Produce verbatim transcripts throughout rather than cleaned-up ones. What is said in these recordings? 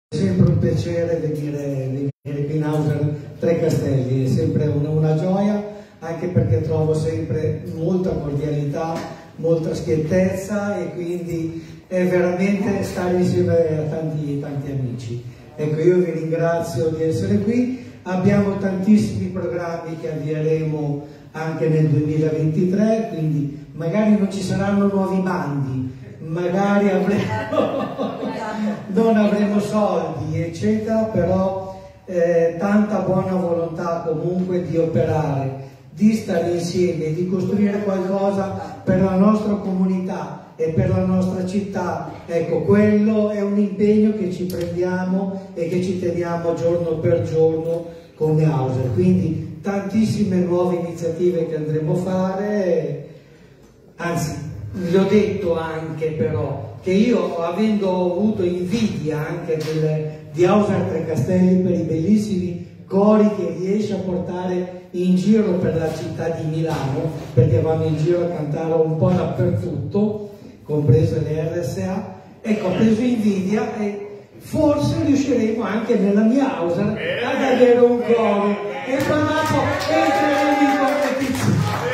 È sempre un piacere venire, venire qui in Auser Tre Castelli, è sempre una, una gioia, anche perché trovo sempre molta cordialità, molta schiettezza e quindi è veramente stare insieme a tanti, tanti amici. Ecco, io vi ringrazio di essere qui, abbiamo tantissimi programmi che avvieremo anche nel duemilaventitré, quindi magari non ci saranno nuovi bandi, magari avremo, non avremo soldi, eccetera, però eh, tanta buona volontà comunque di operare, di stare insieme, di costruire qualcosa per la nostra comunità e per la nostra città. Ecco, quello è un impegno che ci prendiamo e che ci teniamo giorno per giorno come Auser. Quindi tantissime nuove iniziative che andremo a fare, anzi vi ho detto anche però che io, avendo avuto invidia anche del, di Auser Tre Castelli per i bellissimi cori che riesce a portare in giro per la città di Milano, perché vanno in giro a cantare un po' dappertutto, comprese le R S A, ecco, ho preso invidia e forse riusciremo anche nella mia Auser ad avere un coro e poi dopo entreremo in competizione.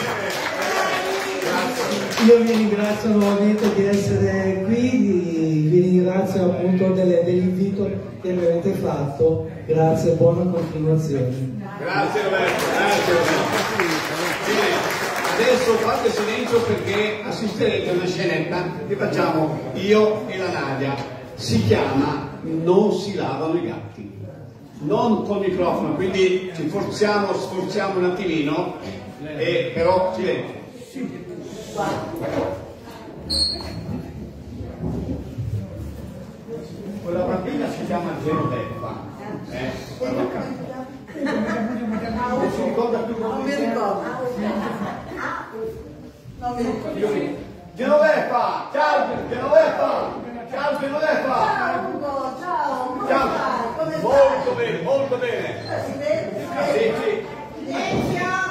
Io vi ringrazio nuovamente di essere qui, vi ringrazio appunto dell'invito che mi avete fatto, grazie e buona continuazione. Grazie Roberto, grazie Roberto. Bene, adesso fate silenzio perché assisterete a una scenetta che facciamo io e la Nadia. Si chiama Non si lavano i gatti. Non col microfono, quindi ci forziamo, sforziamo un attimino, e, però silenzio. Quella bambina si chiama Genoveffa. Eh? Non si ricorda più come Non mi ricordo. Non mi ricordo. Genoveffa! Ciao Genoveffa! Ciao Genoveffa! Ciao Ugo, ciao! Come Ciao! stai? Come stai? Molto bene, molto bene! Sì, sì. Silenzio!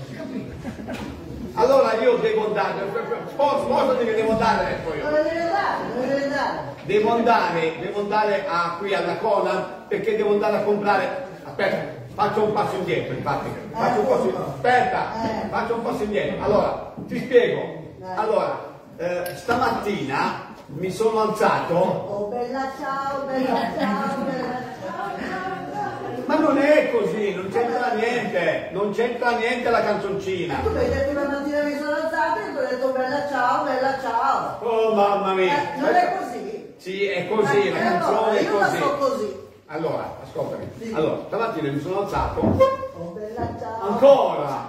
Allora io devo andare, spostati che devo andare adesso io. Dove devi andare? Dove devi andare? Devo andare, devo andare a, qui alla Cona perché devo andare a comprare. Aspetta, faccio un passo indietro, infatti. Faccio un passo indietro. Aspetta, faccio un passo indietro. Allora, ti spiego. Allora, eh, stamattina mi sono alzato. Oh bella ciao, bella ciao, bella ciao. Ma non è così, non c'entra niente, non c'entra niente la canzoncina. Tu mi hai detto la mattina mi sono alzata e ti ho detto bella ciao, bella ciao. Oh mamma mia. Eh, non è così? Sì, è così, Eh, la allora, canzone è io la così. so così. Allora, ascoltami. Sì. Allora, stamattina mi sono alzato. Oh bella ciao. Ancora.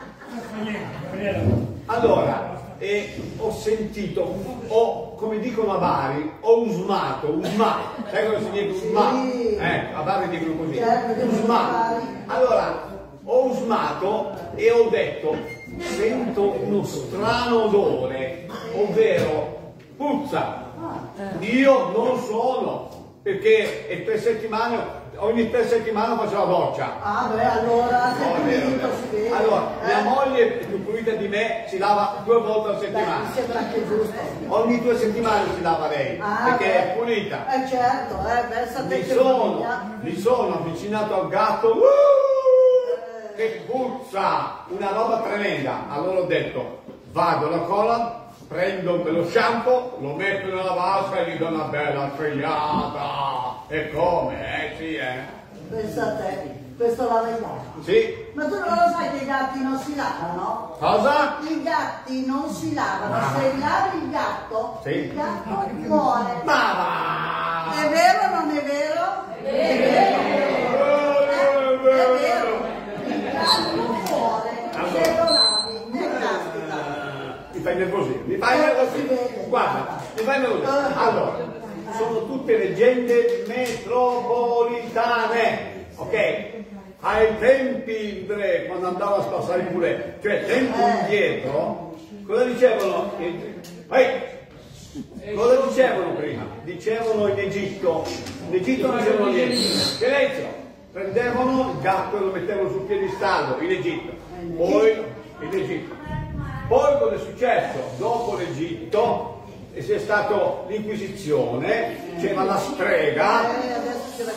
Allora, e ho sentito, ho, come dicono a Bari, ho usmato, usmato. Sai cosa significa usmato? Sì. Eh, a Bari dicono così. Certo, che Usmato. Allora, ho usmato e ho detto, sento uno strano odore, ovvero puzza. Io non sono, perché è tre settimane, ogni tre settimane faccio la doccia. Ah beh, allora sei No, è vero, è pulito, vero. si vede. Allora, Eh? mia moglie è più pulita di me, si lava due volte a Beh, settimana. mi sembra anche giusto. Ogni due settimane si lava lei, Ah, perché beh. è pulita. Eh certo, eh, pensa te Mi che sono, famiglia. mi sono avvicinato al gatto, uh, che puzza, una roba tremenda. Allora ho detto, vado alla cola, prendo quello shampoo, lo metto nella vasca e gli do una bella svegliata. E come? Eh sì, eh. Pensa a te, questo la verità. Sì. Ma tu non lo sai che i gatti non si lavano? Cosa? I gatti non si lavano, Ah. se lavi il gatto, Sì. il gatto muore. Ma va! È vero o non è vero? È vero. Eh, è vero. Il gatto muore Allora. se lo lavi, ne caspita. Mi fai nervosire, mi fai Eh, si nervosire. vede. Guarda, mi fai nervosire. Allora, sono tutte leggende metropolitane, ok? Ai tempi, Andre, quando andavo a spassare il poulet, cioè tempo Eh. indietro, cosa dicevano? Ehi! Cosa dicevano prima? Dicevano in Egitto, in Egitto non dicevano niente. Silenzio! Prendevano il gatto e lo mettevano sul piedistallo in Egitto. Poi in Egitto. Poi cosa è successo? Dopo l'Egitto e c'è stata l'Inquisizione, c'era la strega,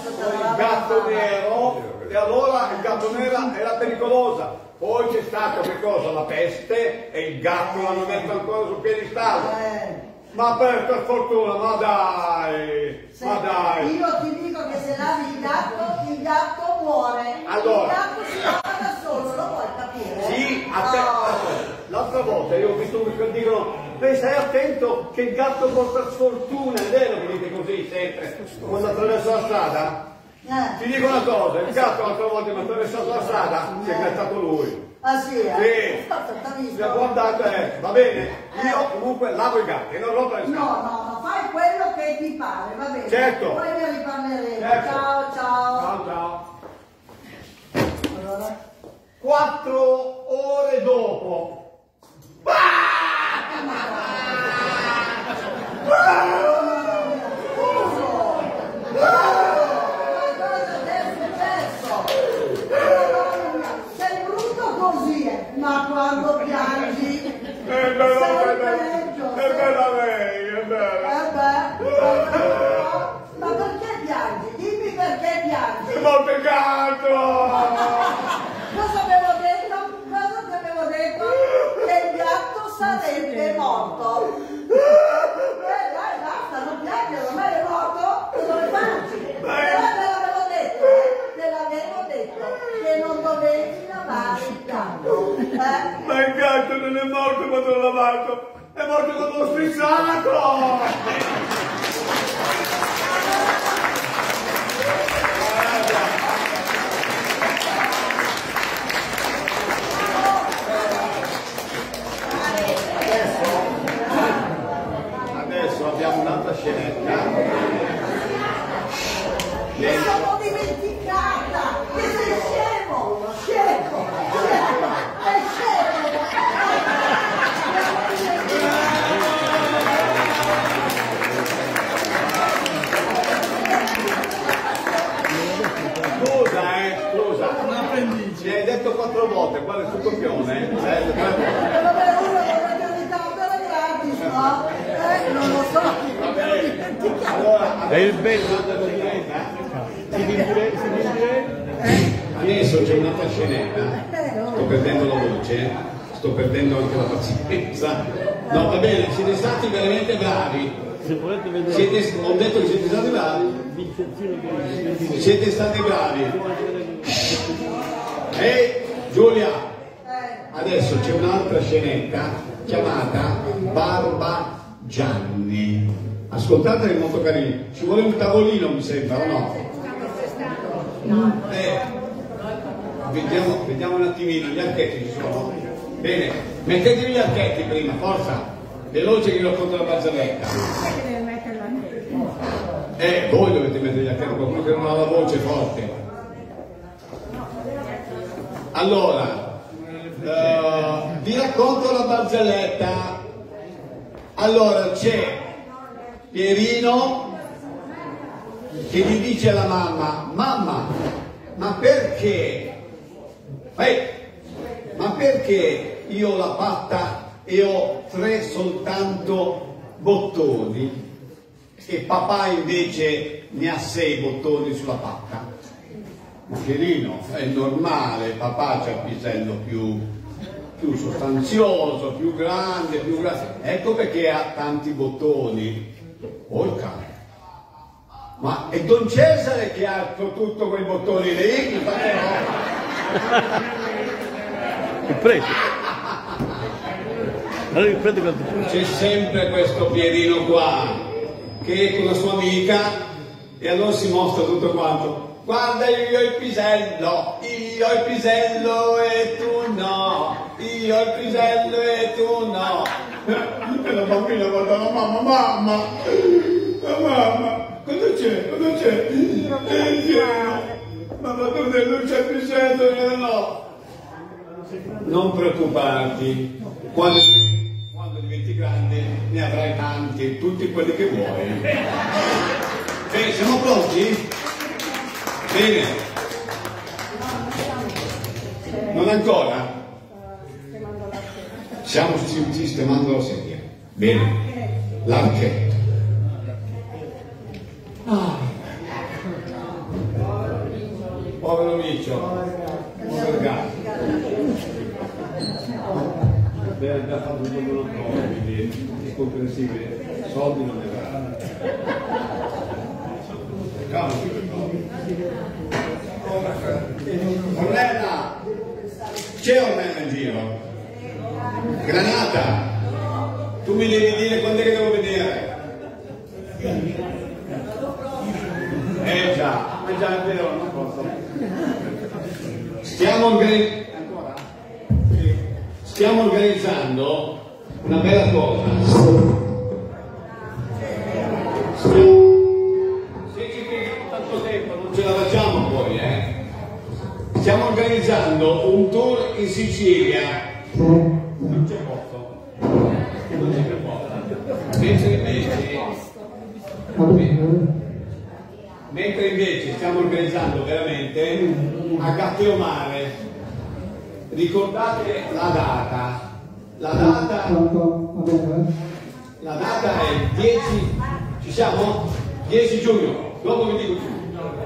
il gatto nero, e allora il gatto nero era pericolosa. Poi c'è stato che cosa? La peste e il gatto l'hanno messo ancora sul piedistallo. Eh. Ma per, per fortuna, ma dai, Se- ma dai. Io ti dico che se lavi il gatto, il gatto muore. Allora. Il gatto si lava da solo, lo vuoi capire? Sì, a te- Oh. l'altra volta io ho visto che dicono, beh, stai attento che il gatto porta sfortuna, è vero che dite così sempre, quando attraverso la strada? Eh. Ti dico una cosa, il gatto l'altra volta mi ha attraversato la strada, si è grattato lui. Ah sì, eh? Sì. T'ha visto? Mi ha guardato e va bene, io comunque lavo i gatti, non rompo le No, scatole. no, ma fai quello che ti pare, va bene? Certo. Poi ne riparleremo. Certo. Ciao, ciao. Ciao ciao. Allora. Quattro ore dopo. Sei brutto così, eh, ma quando piangi È bella, sei è bella, peggio. è bella lei, è bella. Eh beh, ma perché piangi? Dimmi perché piangi. È molto gatto. Cosa avevo detto? Cosa ti avevo detto? Che il gatto sarebbe morto. Eh dai, basta, non piangere, ormai è morto, dove facci? Però te l'avevo detto, eh, te l'avevo detto, che non dovevi lavare il gatto. Eh? Ma il gatto non è morto quando l'ho lavato, è morto quando l'ho strizzato. Adesso abbiamo un'altra scenetta. Mi sono dimenticata che sei scemo, scemo, scemo, è scemo. Scusa, eh, scusa. Mi hai detto quattro volte quale è il tuo copione? Eh, tre volte. E vabbè, uno dovrebbe aiutartela gratis, no? Eh, non lo so. Va bene. Allora, È il bello. Si dice, si dice. adesso c'è un'altra scenetta. Sto perdendo la voce, sto perdendo anche la pazienza. No, va bene, siete stati veramente bravi. Se volete vedere Siete, ho detto che siete stati bravi. Vincenzo che Siete stati bravi. Ehi, Giulia, adesso c'è un'altra scenetta chiamata Barba Gianni. Ascoltate che è molto carino. Ci vuole un tavolino, mi sembra, o no? Eh, vediamo, vediamo un attimino, gli archetti ci sono. Bene, mettetevi gli archetti prima, forza. Veloce che io racconto la barzelletta. Eh, voi dovete mettere gli archetti, qualcuno che non ha la voce forte. Allora, eh, vi racconto la barzelletta. Allora, c'è Pierino che gli dice alla mamma: mamma, ma perché? Eh, ma perché io ho la patta e ho tre soltanto bottoni e papà invece ne ha sei bottoni sulla patta? Ma Pierino, è normale, papà c'ha il pisello più, più sostanzioso, più grande, più grande. Ecco perché ha tanti bottoni. Porca! Ma è Don Cesare che ha tutto quei bottoni lì? Mi pare no. il prete. Allora il prete quanto C'è sempre questo Pierino qua che è con la sua amica e allora si mostra tutto quanto. Guarda, io ho il pisello, io ho il pisello e tu no, io ho il pisello e tu no. E la bambina guarda la mamma, mamma, la mamma, cosa c'è? Cosa c'è? Eh, mamma, dove non c'è il pisello e io no. Non preoccuparti, quando, quando diventi grande ne avrai tanti, tutti quelli che vuoi. Bene, siamo pronti? Bene. Non ancora? Stiamo sistemando la sedia. Bene. L'archetto. Ah. povero Miccio, povero gatto. Beh, ha già fatto tutto quello che quindi è comprensibile, soldi non ne avranno. Ornella, c'è Ornella in giro? Granata, tu mi devi dire quando è che devo vedere? Eh già, eh già è vero, non posso. Stiamo organizzando. Stiamo organizzando una bella cosa. Stiamo... Se ci chiediamo tanto tempo non ce la facciamo poi, eh. Stiamo organizzando un tour in Sicilia. Non c'è posto. Non c'è posto. Mentre invece, mentre invece stiamo organizzando veramente a Gatteomare. Ricordate la data, la data, la data è il dieci, ci siamo? dieci giugno, dopo vi dico tutto.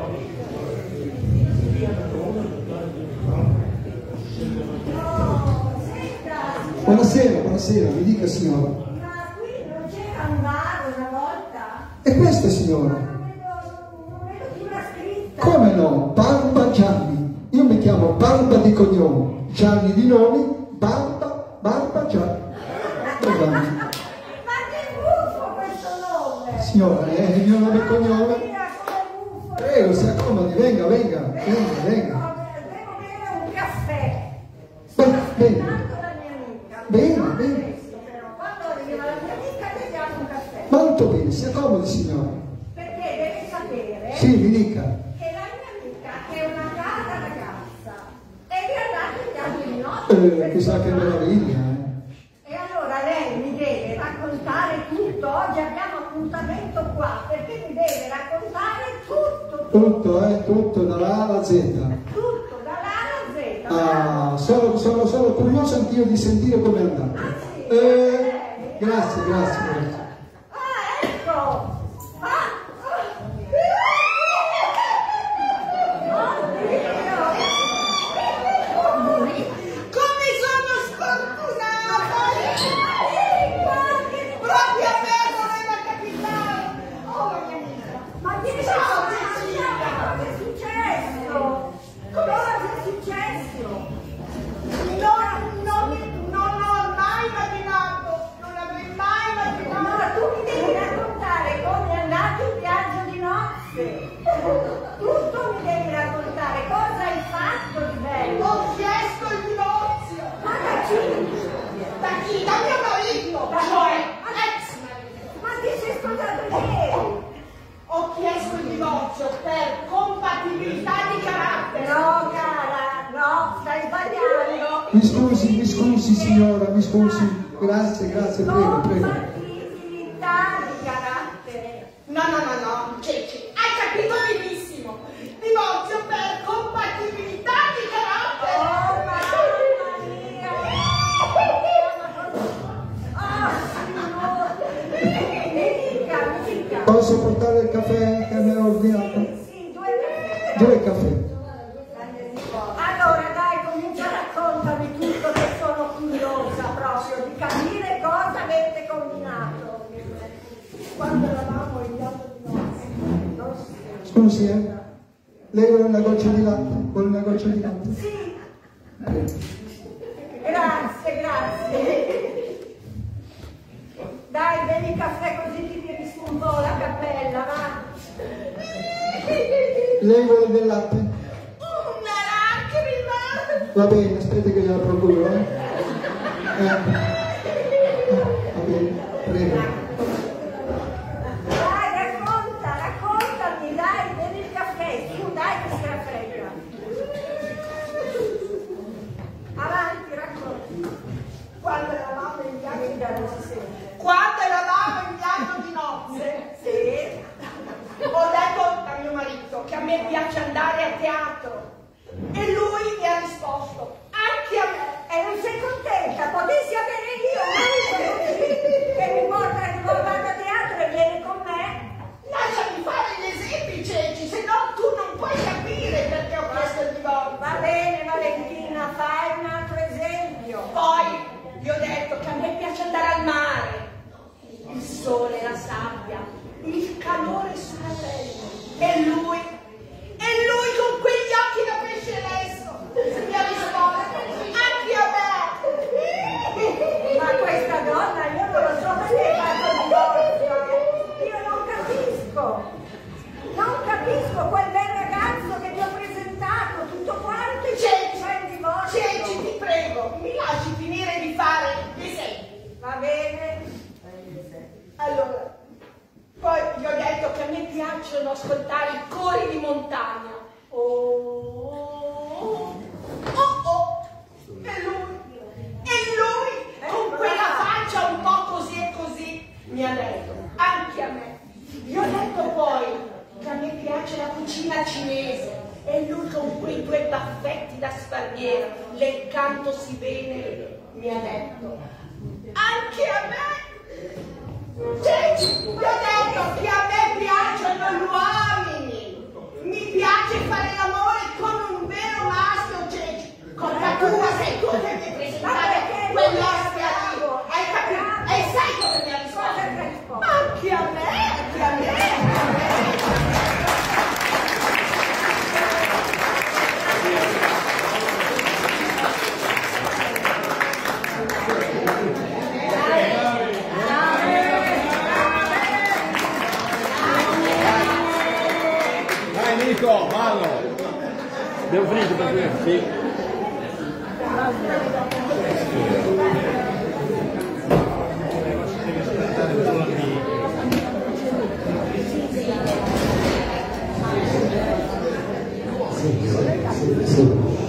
Buonasera, buonasera, mi dica signora. Ma qui non c'era un bar una volta? E questa signora? Non vedo, non vedo più la scritta. Come no? Barba Gianni. Io mi chiamo Barba di cognome. Gianni di nome, Barba, Barba Gianni. Ma che buffo questo nome! Signora, è il mio nome e cognome. Mira come buffo! Prego, si accomodi, venga, venga, venga, venga. Devo bere un caffè. Bene, bene, Tanto la mia amica. Bene, Non bene. adesso, però. Quando arriva la mia amica le diamo un caffè. molto bene, si accomodi signora. Perché devi sapere Sì, mi dica. che la mia amica è una cara ragazza e vi ha dato il viaggio di notte. Eh, chissà che meraviglia, eh. E allora lei mi deve raccontare tutto. Oggi abbiamo appuntamento qua perché mi deve raccontare tutto. Tutto, eh, tutto, dalla A alla Z. Tutto, dall'A alla Z. Ah, sono, sono, sono curioso anch'io di sentire come è andato. Ah, sì? Eh, grazie, grazie, grazie. Ah, ecco! Ah! Come sono sfortunata! Proprio a me voleva capitare! Oh, la mia amica! Ma che Ciao, cosa Cecilia! è successo? Cosa è successo? Non, non, non ho mai immaginato, non avrei mai immaginato! Ma tu mi devi raccontare come è andato il viaggio di nozze. Tutto mi devi raccontare. Cosa hai fatto di bello? Ho chiesto il divorzio! Ma da chi? Da chi? Da mio marito! Da Cioè, Ma- ex marito! Ma ti sei sposato ieri? Ho chiesto il divorzio per compatibilità di carattere! No, cara, no, stai sbagliando. Mi scusi, mi scusi signora, mi scusi. Grazie, grazie, prego, prego. Compatibilità di carattere. No, no, no, no, Ceci, hai capito benissimo! Divorzio per compatibilità di carattere! Oh, mamma mia. Ah, signore. Mi dica, mi dica. Posso portare il caffè che mi ha ordinato? Sì, sì, due caffè. Due caffè. Allora dai, comincia, raccontami tutto che sono curiosa proprio di capire cosa avete combinato. Quando eravamo in viaggio di nozze. Scusi, eh? Lei vuole una goccia di latte? Vuole una goccia di latte? Sì. Grazie, grazie. Dai, bevi il caffè così ti tiri su un po' la cappella, va? Lei vuole del latte? Una lacrima! Va bene, aspetti che gliela procuro, eh? eh. Va bene, prego. Dai, racconta, raccontami, dai, bevi il caffè, su, dai che si raffredda. Avanti, racconta. Quando eravamo in viaggio di Non si sente. Quando eravamo in viaggio di nozze, Sì. ho detto a mio marito che a me piace andare a teatro e lui mi ha risposto anche a me. E non sei contenta? Potessi avere io un marito così che mi porta a ricordare a teatro e viene con me? Lasciami fare gli esempi, Ceci, se no tu non puoi capire perché ho chiesto il sole, la sabbia, il calore sulla pelle. E lui, e lui con quegli occhi da pesce lesso mi ha risposto, anche a me. Ma questa donna, io non lo so perché fa così. Io non capisco. Non capisco quel bel ragazzo che ti ho presentato, tutto quanto e Ceci, c'è il divorzio. Ceci, ti prego, mi lasci finire di fare gli esempi. Va bene. Allora, poi gli ho detto che a me piacciono ascoltare i cori di montagna. Oh, oh, oh, oh. E lui, e lui, con quella faccia un po' così e così, mi ha detto, anche a me. Gli ho detto poi che a me piace la cucina cinese. E lui con quei due baffetti da spalliera, leccandosi bene, mi ha detto, anche a me. Ceci, ti ho detto che a me piacciono gli uomini. Mi piace fare l'amore con un vero maschio, Ceci. Colpa tua sei tu che mi presentare quell'ostia lì. Hai capito? E sai come mi ha risposto? Anche a me, anche a me, anche a me. Nico, ballo! Abbiamo finito per te? Sì. Sì, sì, sì, sì.